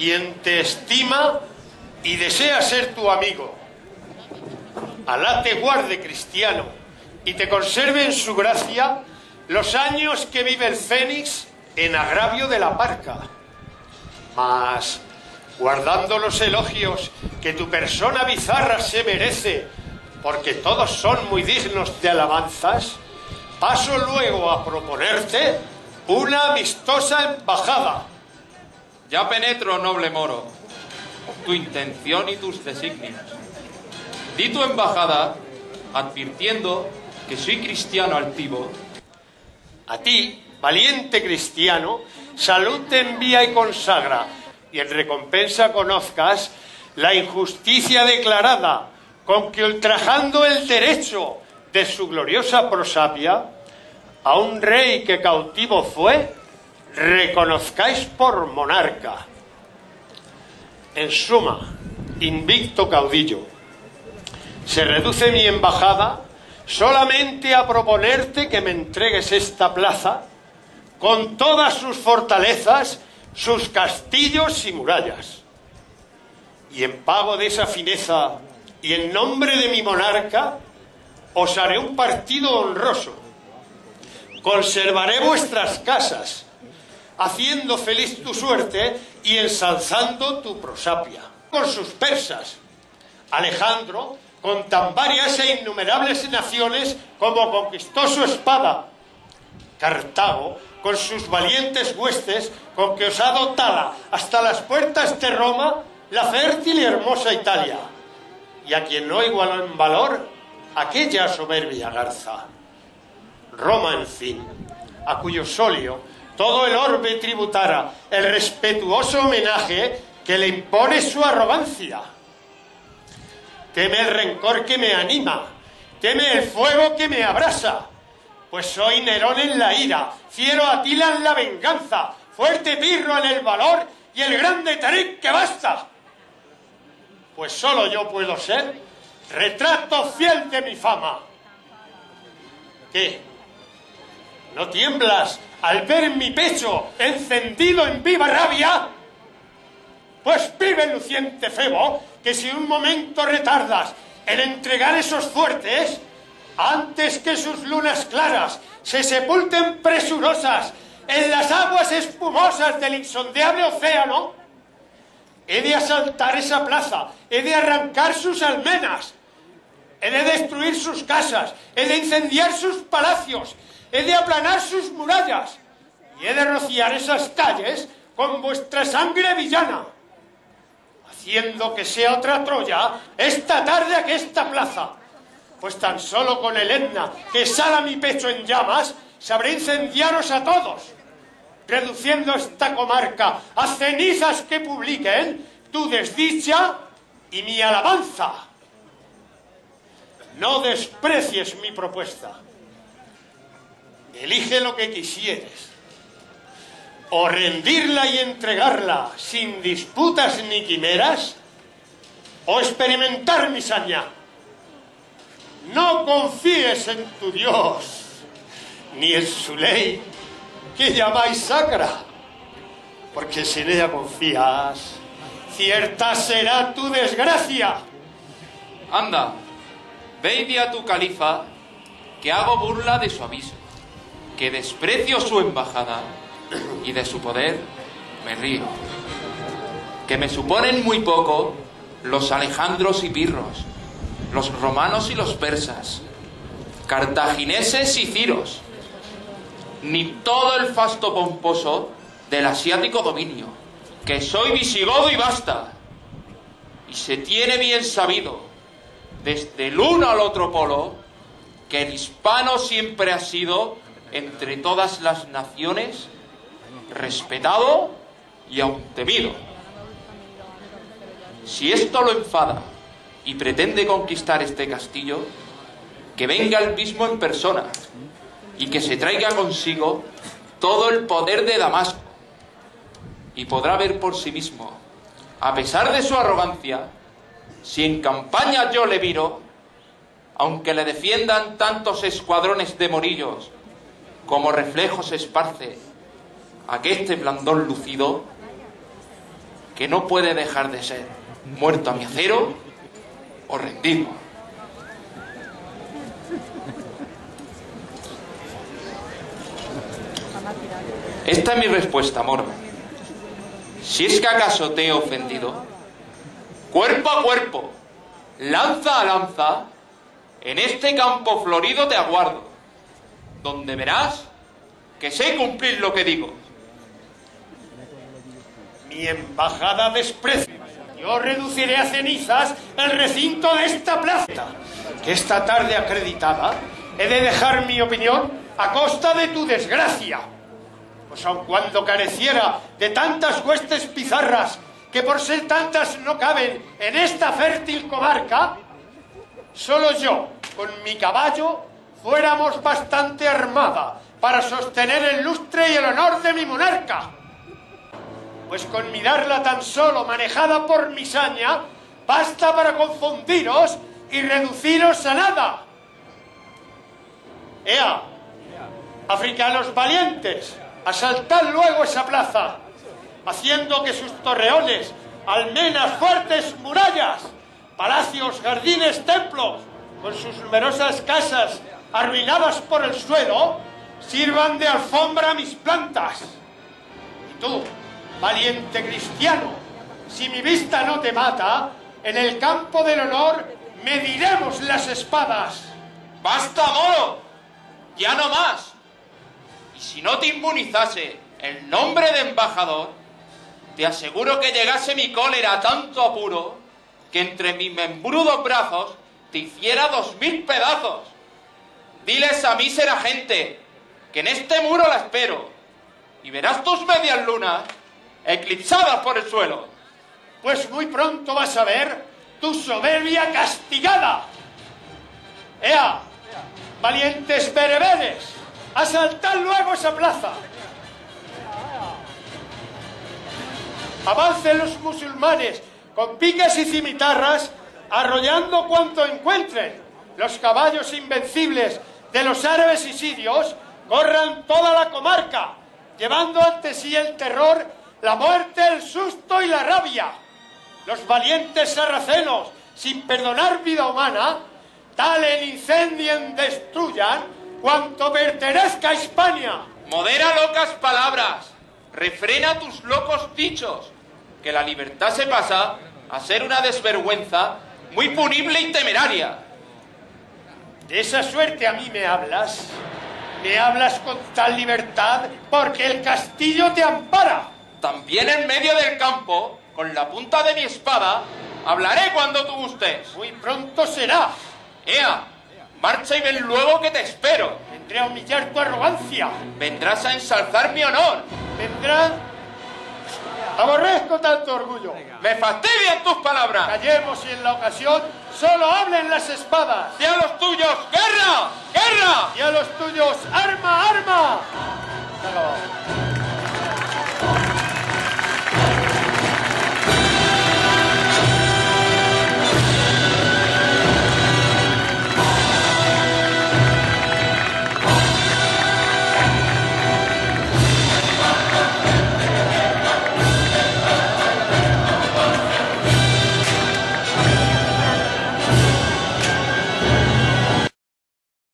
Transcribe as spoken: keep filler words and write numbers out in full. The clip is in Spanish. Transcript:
quien te estima y desea ser tu amigo. Alá te guarde, cristiano, y te conserve en su gracia los años que vive el fénix en agravio de la parca. Mas, guardando los elogios que tu persona bizarra se merece, porque todos son muy dignos de alabanzas, paso luego a proponerte una amistosa embajada. Ya penetro, noble moro, tu intención y tus designios. Di tu embajada, advirtiendo que soy cristiano altivo. A ti, valiente cristiano, salud te envía y consagra, y en recompensa conozcas la injusticia declarada, con que ultrajando el derecho de su gloriosa prosapia, a un rey que cautivo fue, reconozcáis por monarca. En suma, invicto caudillo, se reduce mi embajada solamente a proponerte que me entregues esta plaza con todas sus fortalezas, sus castillos y murallas. Y en pago de esa fineza y en nombre de mi monarca, os haré un partido honroso. Conservaré vuestras casas, haciendo feliz tu suerte y ensalzando tu prosapia. Con sus persas, Alejandro, con tan varias e innumerables naciones como conquistó su espada. Cartago, con sus valientes huestes, con que os ha dotado hasta las puertas de Roma la fértil y hermosa Italia. Y a quien no igualó en valor aquella soberbia garza. Roma, en fin, a cuyo solio todo el orbe tributara el respetuoso homenaje que le impone su arrogancia. Teme el rencor que me anima, teme el fuego que me abrasa, pues soy Nerón en la ira, fiero Atila en la venganza, fuerte Pirro en el valor y el grande Tarik que basta. Pues solo yo puedo ser retrato fiel de mi fama. ¿Qué? ¿No tiemblas al ver mi pecho encendido en viva rabia? Pues vive, luciente Febo, que si un momento retardas en entregar esos fuertes, antes que sus lunas claras se sepulten presurosas en las aguas espumosas del insondeable océano, he de asaltar esa plaza, he de arrancar sus almenas, he de destruir sus casas, he de incendiar sus palacios, he de aplanar sus murallas y he de rociar esas calles con vuestra sangre villana, haciendo que sea otra Troya esta tarde aquesta plaza, pues tan solo con el Etna que sala mi pecho en llamas sabré incendiaros a todos, reduciendo esta comarca a cenizas que publiquen tu desdicha y mi alabanza. No desprecies mi propuesta. Elige lo que quisieres, o rendirla y entregarla sin disputas ni quimeras, o experimentar mi saña. No confíes en tu Dios, ni en su ley, que llamáis sacra, porque si en ella confías, cierta será tu desgracia. Anda, ve y di a tu califa que hago burla de su aviso, que desprecio su embajada y de su poder me río, que me suponen muy poco los Alejandros y Pirros, los romanos y los persas, cartagineses y ciros, ni todo el fasto pomposo del asiático dominio, que soy visigodo y basta, y se tiene bien sabido, desde el uno al otro polo, que el hispano siempre ha sido, entre todas las naciones, respetado y aun temido. Si esto lo enfada y pretende conquistar este castillo, que venga él mismo en persona y que se traiga consigo todo el poder de Damasco, y podrá ver por sí mismo, a pesar de su arrogancia, si en campaña yo le viro, aunque le defiendan tantos escuadrones de morillos, como reflejos esparce aqueste blandón lucido, que no puede dejar de ser muerto a mi acero o rendido. Esta es mi respuesta, Mordo. Si es que acaso te he ofendido, cuerpo a cuerpo, lanza a lanza, en este campo florido te aguardo, donde verás que sé cumplir lo que digo. Mi embajada desprecio. Yo reduciré a cenizas el recinto de esta plaza, que esta tarde acreditada he de dejar mi opinión a costa de tu desgracia. Pues aun cuando careciera de tantas huestes pizarras que por ser tantas no caben en esta fértil comarca, solo yo, con mi caballo, fuéramos bastante armada para sostener el lustre y el honor de mi monarca. Pues con mirarla tan solo manejada por mi saña, basta para confundiros y reduciros a nada. ¡Ea! Africanos valientes, asaltad luego esa plaza, haciendo que sus torreones, almenas, fuertes, murallas, palacios, jardines, templos, con sus numerosas casas arruinadas por el suelo, sirvan de alfombra a mis plantas. Y tú, valiente cristiano, si mi vista no te mata, en el campo del honor mediremos las espadas. ¡Basta, moro! ¡Ya no más! Y si no te inmunizase el nombre de embajador, te aseguro que llegase mi cólera a tanto apuro que entre mis membrudos brazos te hiciera dos mil pedazos. Diles a mísera gente que en este muro la espero y verás tus medias lunas eclipsadas por el suelo. Pues muy pronto vas a ver tu soberbia castigada. ¡Ea! Valientes bereberes, asaltad luego esa plaza. Avancen los musulmanes con picas y cimitarras, arrollando cuanto encuentren. Los caballos invencibles de los árabes y sirios corran toda la comarca, llevando ante sí el terror, la muerte, el susto y la rabia. Los valientes sarracenos, sin perdonar vida humana, talen, incendien, destruyan cuanto pertenezca a Hispania. Modera locas palabras, refrena tus locos dichos, que la libertad se pasa a ser una desvergüenza muy punible y temeraria. De esa suerte a mí me hablas, me hablas con tal libertad porque el castillo te ampara. También en medio del campo, con la punta de mi espada, hablaré cuando tú gustes. Muy pronto será. ¡Ea! Marcha y ven luego que te espero. Vendré a humillar tu arrogancia. Vendrás a ensalzar mi honor. Vendrás... Aborrezco tanto orgullo. Me fastidian tus palabras. Callemos y en la ocasión solo hablen las espadas. Y a los tuyos, ¡guerra! ¡Guerra! Y a los tuyos, ¡arma, arma! Se acabó.